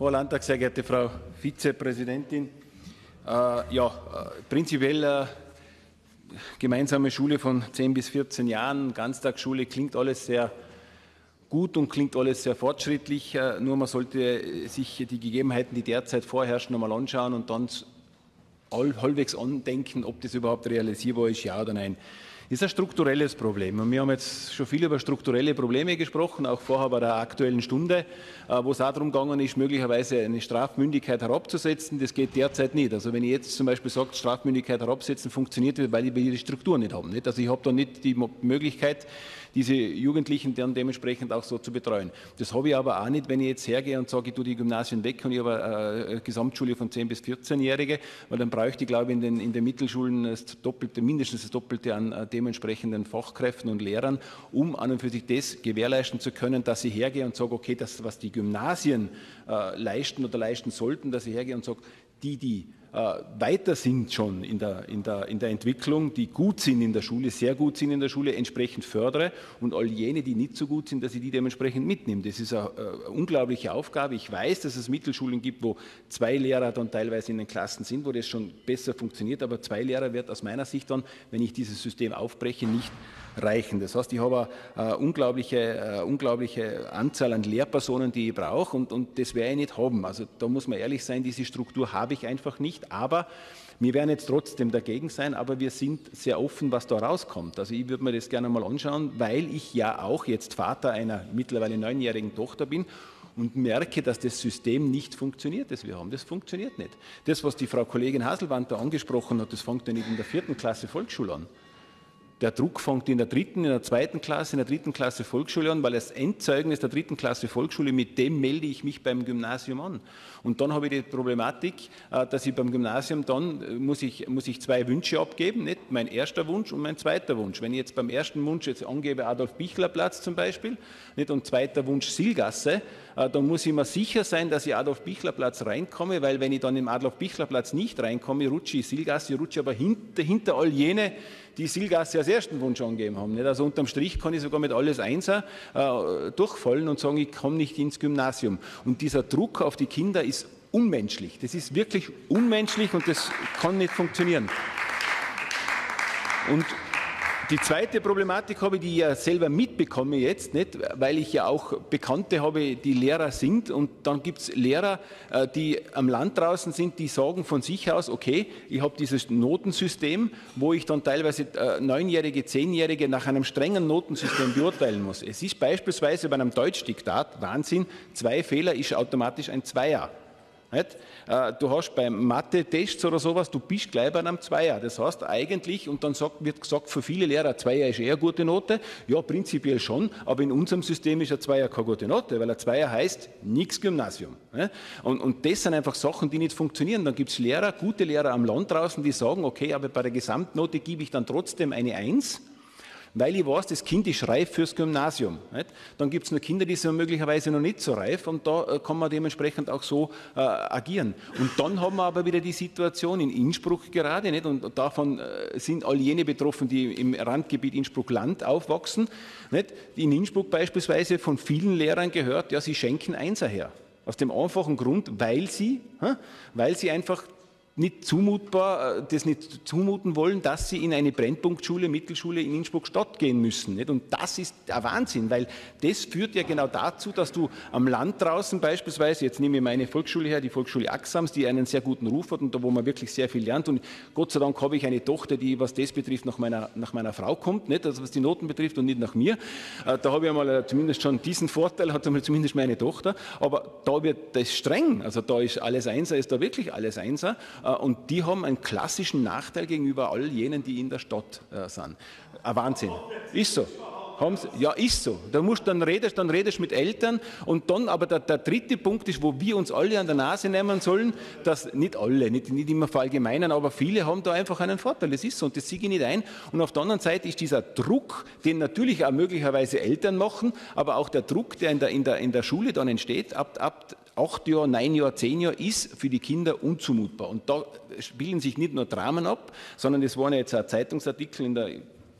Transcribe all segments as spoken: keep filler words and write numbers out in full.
Hoher Landtag, sehr geehrte Frau Vizepräsidentin. Äh, ja, äh, prinzipiell äh, gemeinsame Schule von zehn bis vierzehn Jahren, Ganztagsschule, klingt alles sehr gut und klingt alles sehr fortschrittlich. Äh, nur man sollte sich die Gegebenheiten, die derzeit vorherrschen, einmal anschauen und dann halbwegs andenken, ob das überhaupt realisierbar ist, ja oder nein. Das ist ein strukturelles Problem. Und wir haben jetzt schon viel über strukturelle Probleme gesprochen, auch vorher bei der Aktuellen Stunde, wo es auch darum gegangen ist, möglicherweise eine Strafmündigkeit herabzusetzen. Das geht derzeit nicht. Also wenn ich jetzt zum Beispiel sage, Strafmündigkeit herabsetzen funktioniert, weil wir die Struktur nicht haben. Also ich habe da nicht die Möglichkeit, diese Jugendlichen dann dementsprechend auch so zu betreuen. Das habe ich aber auch nicht, wenn ich jetzt hergehe und sage, ich tue die Gymnasien weg und ich habe eine Gesamtschule von zehn bis vierzehn-Jährige, weil dann bräuchte ich, glaube ich, in den, in den Mittelschulen das Doppelte, mindestens das Doppelte an dementsprechenden Fachkräften und Lehrern, um an und für sich das gewährleisten zu können, dass ich hergehe und sage, okay, das, was die Gymnasien äh, leisten oder leisten sollten, dass ich hergehe und sage, die, die äh, weiter sind schon in der, in, der, in der Entwicklung, die gut sind in der Schule, sehr gut sind in der Schule, entsprechend fördere und all jene, die nicht so gut sind, dass ich die dementsprechend mitnehme. Das ist eine, eine unglaubliche Aufgabe. Ich weiß, dass es Mittelschulen gibt, wo zwei Lehrer dann teilweise in den Klassen sind, wo das schon besser funktioniert, aber zwei Lehrer wird aus meiner Sicht dann, wenn ich dieses System aufbreche, nicht reichen. Das heißt, ich habe eine unglaubliche, eine unglaubliche Anzahl an Lehrpersonen, die ich brauche und, und das werde ich nicht haben. Also da muss man ehrlich sein, diese Struktur habe ich einfach nicht, aber wir werden jetzt trotzdem dagegen sein, aber wir sind sehr offen, was da rauskommt. Also ich würde mir das gerne mal anschauen, weil ich ja auch jetzt Vater einer mittlerweile neunjährigen Tochter bin und merke, dass das System nicht funktioniert, das wir haben. Das funktioniert nicht. Das, was die Frau Kollegin Haselwand da angesprochen hat, das fängt ja nicht in der vierten Klasse Volksschule an. Der Druck fängt in der dritten, in der zweiten Klasse, in der dritten Klasse Volksschule an, weil das Endzeugnis der dritten Klasse Volksschule, mit dem melde ich mich beim Gymnasium an. Und dann habe ich die Problematik, dass ich beim Gymnasium dann muss ich, muss ich zwei Wünsche abgeben, nicht? Mein erster Wunsch und mein zweiter Wunsch. Wenn ich jetzt beim ersten Wunsch jetzt angebe Adolf-Bichler-Platz zum Beispiel, nicht? Und zweiter Wunsch Silgasse, dann muss ich mir sicher sein, dass ich Adolf-Bichler-Platz reinkomme, weil wenn ich dann im Adolf-Bichler-Platz nicht reinkomme, rutsche ich Silgasse, rutsche aber hinter, hinter all jene, die Silgasse als ersten Wunsch angegeben haben. Nicht? Also unterm Strich kann ich sogar mit alles Einser äh, durchfallen und sagen, ich komme nicht ins Gymnasium. Und dieser Druck auf die Kinder ist unmenschlich. Das ist wirklich unmenschlich und das kann nicht funktionieren. Und die zweite Problematik habe ich, die ich ja selber mitbekomme jetzt, nicht, weil ich ja auch Bekannte habe, die Lehrer sind und dann gibt es Lehrer, die am Land draußen sind, die sagen von sich aus, okay, ich habe dieses Notensystem, wo ich dann teilweise Neunjährige, Zehnjährige nach einem strengen Notensystem beurteilen muss. Es ist beispielsweise bei einem Deutschdiktat, Wahnsinn, zwei Fehler ist automatisch ein Zweier. Nicht? Du hast beim Mathe-Tests oder sowas, du bist gleich bei einem Zweier. Das heißt eigentlich, und dann sagt, wird gesagt für viele Lehrer, Zweier ist eher eine gute Note. Ja, prinzipiell schon, aber in unserem System ist ein Zweier keine gute Note, weil ein Zweier heißt nichts Gymnasium. Und, und das sind einfach Sachen, die nicht funktionieren. Dann gibt es Lehrer, gute Lehrer am Land draußen, die sagen, okay, aber bei der Gesamtnote gebe ich dann trotzdem eine Eins. Weil ich weiß, das Kind ist reif fürs Gymnasium. Nicht? Dann gibt es nur Kinder, die sind möglicherweise noch nicht so reif und da äh, kann man dementsprechend auch so äh, agieren. Und dann haben wir aber wieder die Situation in Innsbruck gerade, nicht? Und davon äh, sind all jene betroffen, die im Randgebiet Innsbruck-Land aufwachsen. Nicht? In Innsbruck beispielsweise von vielen Lehrern gehört, ja, sie schenken Einser her. Aus dem einfachen Grund, weil sie, äh, weil sie einfach nicht zumutbar, das nicht zumuten wollen, dass sie in eine Brennpunktschule, Mittelschule in Innsbruck-Stadt gehen müssen. Nicht? Und das ist ein Wahnsinn, weil das führt ja genau dazu, dass du am Land draußen beispielsweise, jetzt nehme ich meine Volksschule her, die Volksschule Axams, die einen sehr guten Ruf hat und da, wo man wirklich sehr viel lernt. Und Gott sei Dank habe ich eine Tochter, die, was das betrifft, nach meiner, nach meiner Frau kommt, nicht? Also was die Noten betrifft und nicht nach mir. Da habe ich einmal zumindest schon diesen Vorteil, hat zumindest meine Tochter. Aber da wird das streng, also da ist alles Einser, ist da wirklich alles Einser. Und die haben einen klassischen Nachteil gegenüber all jenen, die in der Stadt äh, sind. Ein Wahnsinn. Ist so. Haben sie, ja, ist so. Da musst, dann redest dann redest mit Eltern und dann, aber der, der dritte Punkt ist, wo wir uns alle an der Nase nehmen sollen, dass nicht alle, nicht, nicht immer verallgemeinern, aber viele haben da einfach einen Vorteil. Das ist so und das sehe ich nicht ein. Und auf der anderen Seite ist dieser Druck, den natürlich auch möglicherweise Eltern machen, aber auch der Druck, der in der, in der, in der Schule dann entsteht, ab, ab acht Jahre, neun Jahre, zehn Jahre, ist für die Kinder unzumutbar. Und da spielen sich nicht nur Dramen ab, sondern es waren jetzt auch Zeitungsartikel in der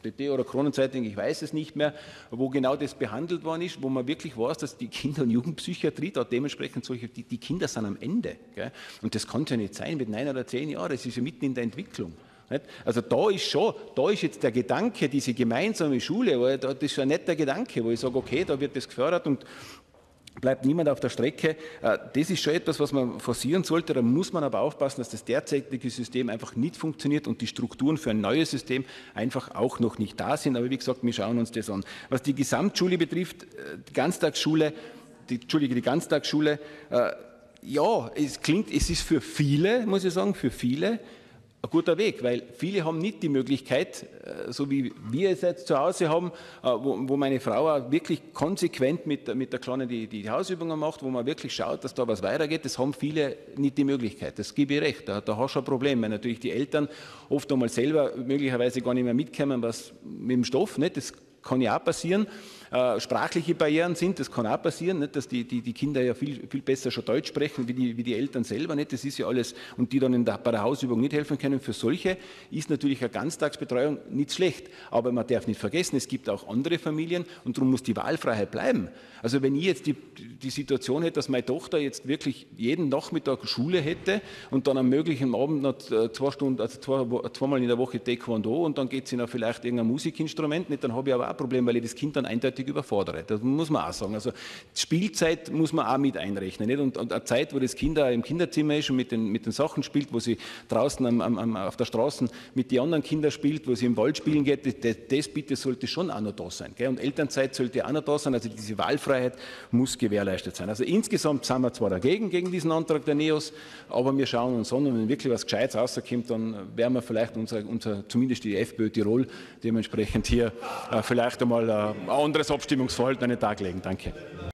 T T oder Kronenzeitung, ich weiß es nicht mehr, wo genau das behandelt worden ist, wo man wirklich weiß, dass die Kinder- und Jugendpsychiatrie da dementsprechend solche, die, die Kinder sind am Ende. Gell? Und das kann es ja nicht sein mit neun oder zehn Jahren, das ist ja mitten in der Entwicklung. Nicht? Also da ist schon, da ist jetzt der Gedanke, diese gemeinsame Schule, das ist ein netter Gedanke, wo ich sage, okay, da wird das gefördert und bleibt niemand auf der Strecke. Das ist schon etwas, was man forcieren sollte. Da muss man aber aufpassen, dass das derzeitige System einfach nicht funktioniert und die Strukturen für ein neues System einfach auch noch nicht da sind. Aber wie gesagt, wir schauen uns das an. Was die Gesamtschule betrifft, die Ganztagsschule, die, Entschuldige, die Ganztagsschule, äh, ja, es klingt, es ist für viele, muss ich sagen, für viele ein guter Weg, weil viele haben nicht die Möglichkeit, so wie wir es jetzt zu Hause haben, wo, wo meine Frau auch wirklich konsequent mit, mit der Kleinen die, die Hausübungen macht, wo man wirklich schaut, dass da was weitergeht. Das haben viele nicht die Möglichkeit. Das gebe ich recht. Da, da hast du ein Problem, weil natürlich die Eltern oft einmal selber möglicherweise gar nicht mehr mitkommen, was mit dem Stoff, nicht? Das kann ja auch passieren. Äh, sprachliche Barrieren sind, das kann auch passieren, nicht, dass die, die, die Kinder ja viel, viel besser schon Deutsch sprechen, wie die, wie die Eltern selber. Nicht, das ist ja alles, und die dann in der, bei der Hausübung nicht helfen können. Für solche ist natürlich eine Ganztagsbetreuung nicht schlecht. Aber man darf nicht vergessen, es gibt auch andere Familien und darum muss die Wahlfreiheit bleiben. Also wenn ich jetzt die, die Situation hätte, dass meine Tochter jetzt wirklich jeden Nachmittag Schule hätte und dann am möglichen Abend noch zwei Stunden, also zwei, zweimal in der Woche Taekwondo und dann geht sie noch vielleicht irgendein Musikinstrument, nicht, dann habe ich aber auch ein Problem, weil ich das Kind dann eindeutig überfordere. Das muss man auch sagen. Also Spielzeit muss man auch mit einrechnen. Nicht? Und, und eine Zeit, wo das Kind auch im Kinderzimmer ist und mit den, mit den Sachen spielt, wo sie draußen am, am, auf der Straße mit den anderen Kindern spielt, wo sie im Wald spielen geht, das, das bitte sollte schon auch noch da sein. Gell? Und Elternzeit sollte auch noch da sein. Also diese Wahlfreiheit muss gewährleistet sein. Also insgesamt sind wir zwar dagegen, gegen diesen Antrag der NEOS, aber wir schauen uns an und wenn wirklich was Gescheites rauskommt, dann werden wir vielleicht unser, unser zumindest die FPÖ Tirol dementsprechend hier äh, vielleicht einmal äh, ein anderes Abstimmungsverhalten an den Tag legen. Danke.